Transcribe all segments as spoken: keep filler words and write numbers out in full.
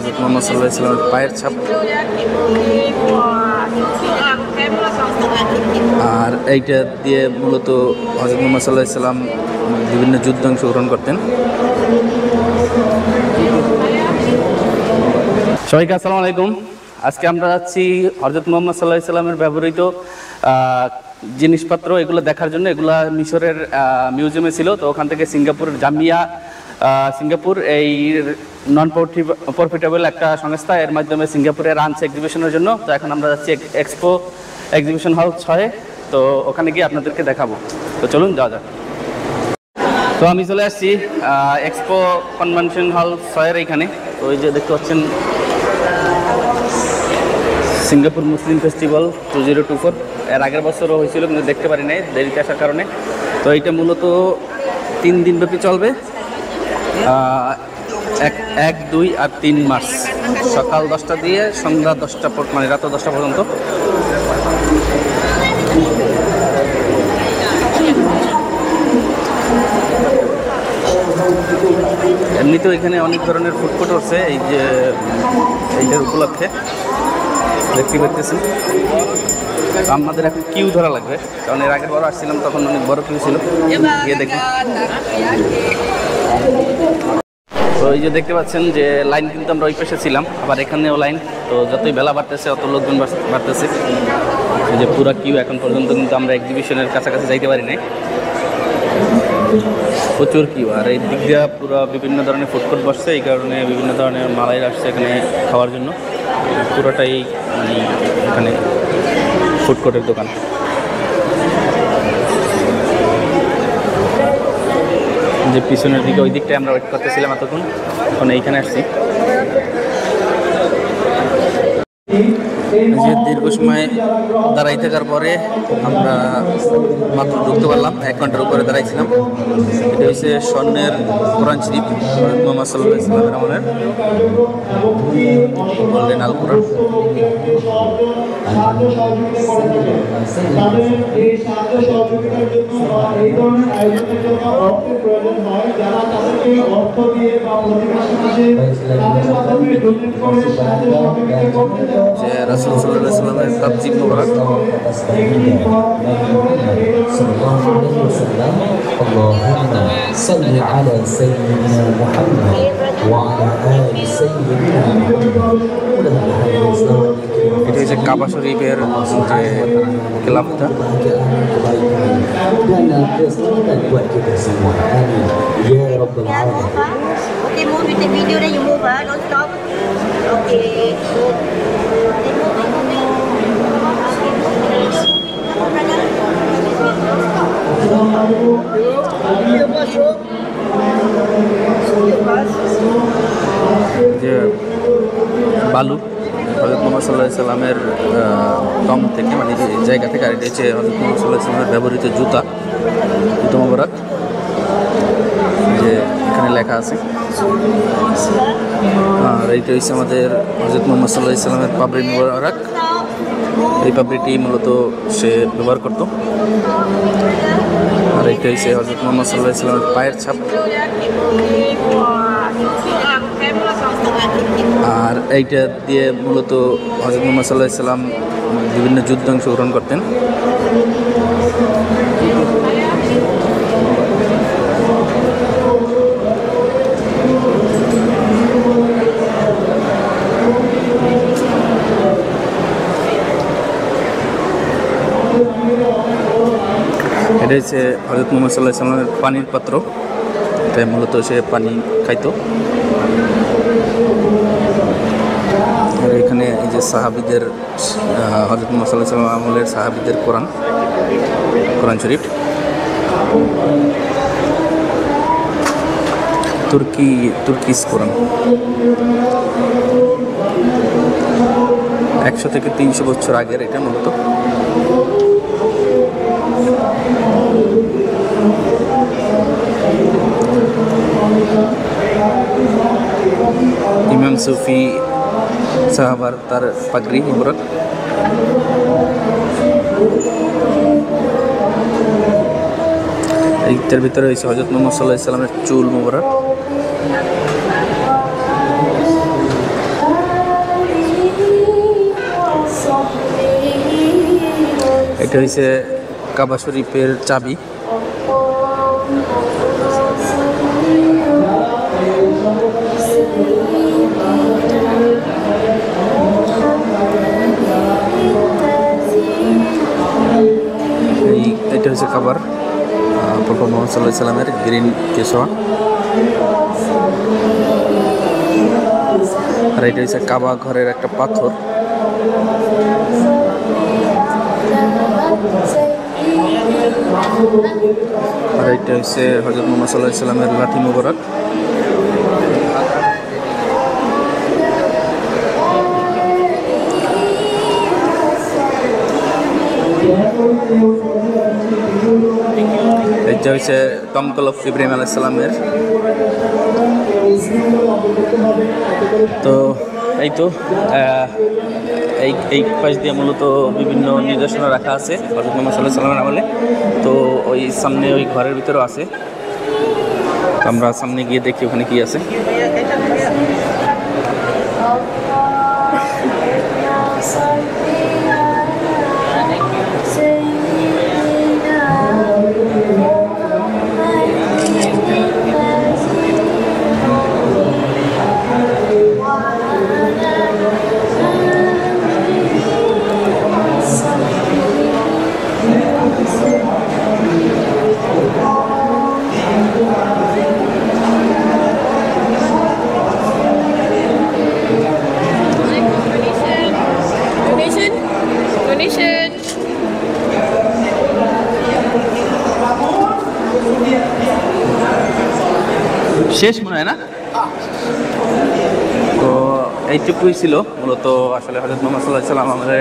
হযরত মুহাম্মদ সাল্লাল্লাহু আলাইহি ওয়াসাল্লামের পায়ের ছাপ। আর এইটা দিয়ে মূলত হযরত মুহাম্মদ সাল্লাল্লাহু আলাইহি ওয়াসাল্লাম বিভিন্ন যুদ্ধে অংশগ্রহণ করতেন। সবাইকে আসসালামু আলাইকুম। আজকে আমরা যাচ্ছি হযরত মুহাম্মদ সাল্লাল্লাহু আলাইহি ওয়াসাল্লামের ব্যবহৃত জিনিসপত্র এগুলো দেখার জন্য। এগুলা মিশরের মিউজিয়ামে ছিল, তো ওখান থেকে সিঙ্গাপুরের জামিয়া সিঙ্গাপুর এই নন প্রফিটেবল একটা সংস্থা, এর মাধ্যমে সিঙ্গাপুরে আনছে এক্সিবিশনের জন্য। তো এখন আমরা যাচ্ছি এক্সপো এক্সিবিশন হল ছয়ে, তো ওখানে গিয়ে আপনাদেরকে দেখাবো। তো চলুন যাওয়া যাক। তো আমি চলে আসছি এক্সপো কনভেনশন হল ছয়ের এইখানে। তো ওই যে দেখতে পাচ্ছেন Singapore Muslim festival two zero two four, এর আগের বছরও হয়েছিল কিন্তু দেখতে পারি নাই দেরিতে আসার কারণে। তো এইটা মূলত তিন দিনব্যাপী চলবে, এক এক দুই আর তিন মার্চ সকাল দশটা দিয়ে সন্ধ্যা দশটা মানে রাত দশটা পর্যন্ত। এমনিতেও এখানে অনেক ধরনের ফুডকোর্ট আছে, এই যে এইটার উপলক্ষে দেখতে পাচ্ছেন। আমাদের এখন কিউ ধরা লাগবে, কারণ এর আগের বার আসছিলাম তখন অনেক বড় কিউ ছিল। গিয়ে দেখি। তো এই যে দেখতে পাচ্ছেন যে লাইন কিন্তু আমরা ওই পাশে ছিলাম, আবার এখানেও লাইন। তো যতই বেলা বাড়তেছে অত লোকজন বাড়তেছে। এই যে পুরা কিউ এখন পর্যন্ত কিন্তু আমরা এক্সিবিশনের কাছাকাছি যাইতে পারি নাই, প্রচুর কিউ। আর এই দিক দিয়ে পুরো বিভিন্ন ধরনের ফুডকোর্ট বসছে, এই কারণে বিভিন্ন ধরনের মালাই আসছে এখানে খাওয়ার জন্য। পুরোটাই মানে এখানে ফুডকোর্টের দোকান। যে পিছনের দিকে ওই দিকটায় আমরা ওয়েট করতেছিলাম এতক্ষণ, এখন এইখানে আসছি। যে দীর্ঘ সময় দাঁড়াই থাকার পরে আমরা মাত্র ঢুকতে পারলাম, এক ঘন্টার উপরে দাঁড়াইছিলাম। এটা হচ্ছে স্বর্ণের কোরআন শরীফ, হযরত মুহাম্মদ সাল্লাল্লাহু আলাইহি ওয়াসাল্লামের আমলের গোল্ডেন আল কোরআন। যে রাসূল সাল্লাল্লাহু আলাইহি ওয়াসাল্লামের তাবজিব মুবারক। اللهم صل على سيدنا محمد وعلى آل سيدنا محمد। এটা হচ্ছে কাবা শরীফের যে খেলাফটা। Okay, move with the video, then you move, ah, don't stop. Okay, good. Then move it, move it. যে বালু হযরত মুহাম্মদ সাল্লাল্লাহু আলাইহি ওয়াসাল্লামের দম থেকে, মানে যে জায়গা থেকে। আর এটা হচ্ছে হযরত মুহাম্মদ সাল্লাল্লাহু আলাইহি ওয়াসাল্লামের ব্যবহৃত জুতা, জুতা মোবারক, যে এখানে লেখা আছে। আর এইটা হচ্ছে আমাদের হযরত মুহাম্মদ সাল্লাল্লাহু আলাইহি ওয়াসাল্লামের পাবড়ি মোবারক। এই পাবড়িটি মূলত সে ব্যবহার করত। আর এইটা হচ্ছে হযরত মুহাম্মদ সাল্লাল্লাহু আলাইহি ওয়াসাল্লামের পায়ের ছাপ। আর এইটা দিয়ে মূলত হযরত মুহাম্মদ সাল্লাল্লাহু আলাইহি ওয়াসাল্লাম বিভিন্ন যুদ্ধে অংশগ্রহণ করতেন। এটা হচ্ছে হযরত মুহাম্মদ সাল্লাল্লাহু আলাইহি ওয়াসাল্লামের পানির পাত্র, তাই মূলত সে পানি খাইতো। আর এখানে এই যে সাহাবীদের, হযরত মুহাম্মদ সাল্লাল্লাহু আলাইহি ওয়াসাল্লাম আমলের সাহাবীদের কোরআন, কোরআন শরীফ। তুর্কি তুর্কিস কোরআন, একশো থেকে তিনশো বছর আগের এটা মূলত। ইমাম সুফি সাহাবার তার পাগড়ি মুবারক। এইটার ভিতরে হয়েছে হযরত মুহাম্মদ সাল্লাল্লাহু আলাইহি ওয়াসাল্লামের চুল মুবারক। এটা হচ্ছে কাবা শরীফের চাবি। এই এটা হচ্ছে কাবার প্রফেট মুহাম্মদ সাল্লাল্লাহু আলাইহি সাল্লামের গ্রিন কেশোয়া। আর এটা হচ্ছে কাবা ঘরের একটা পাথর। আর এটা হচ্ছে হযরত মুহাম্মদ সাল্লাল্লাহু আলাইহি সাল্লামের লাঠি মুবারক। এটা হচ্ছে দমকল অফ ইব্রাহিম আলাইহিস সালামের। তো এই তো এই এই পাশ দিয়ে মূলত বিভিন্ন নির্দেশনা রাখা আছে হযরত মুহাম্মদ সাল্লাল্লাহু আলাইহি সাল্লামের আমলে। তো ওই সামনে ওই ঘরের ভিতরেও আছে, আমরা সামনে গিয়ে দেখি ওখানে কি আছে। Donation. Donation. শেষ মনে হয় না? তো এইটুকুই ছিল মূলত আসলে হযরত মুহাম্মদ সাল্লাল্লাহু আলাইহি সাল্লাম আমাদের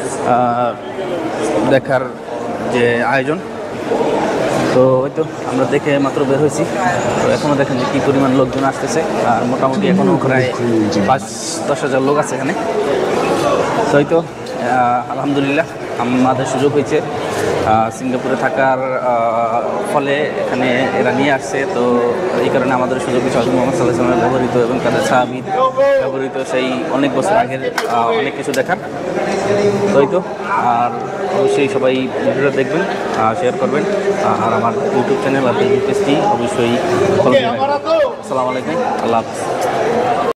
দেখার যে আয়োজন। তো ওই তো আমরা দেখে মাত্র বের হয়েছি। তো এখনও দেখেন যে কী পরিমাণ লোকজন আসতেছে, আর মোটামুটি এখনও প্রায় পাঁচ দশ হাজার লোক আছে এখানে। তো এই তো আলহামদুলিল্লাহ আমাদের সুযোগ হয়েছে সিঙ্গাপুরে থাকার ফলে এখানে এরা নিয়ে আসছে। তো এই কারণে আমাদের সুযোগ হয়েছে হযরত মুহাম্মদ সাল্লাল্লাহু আলাইহি ওয়াসাল্লামের ব্যবহৃত এবং তাদের সাহাবীর ব্যবহৃত সেই অনেক বছর আগের অনেক কিছু দেখার। তো এই তো আর অবশ্যই সবাই ভিডিওটা দেখবেন, শেয়ার করবেন, আর আমার ইউটিউব চ্যানেল আর ফেসবুক পেজটি অবশ্যই ফলো করবেন। আসসালামু আলাইকুম, আল্লাহ হাফেজ।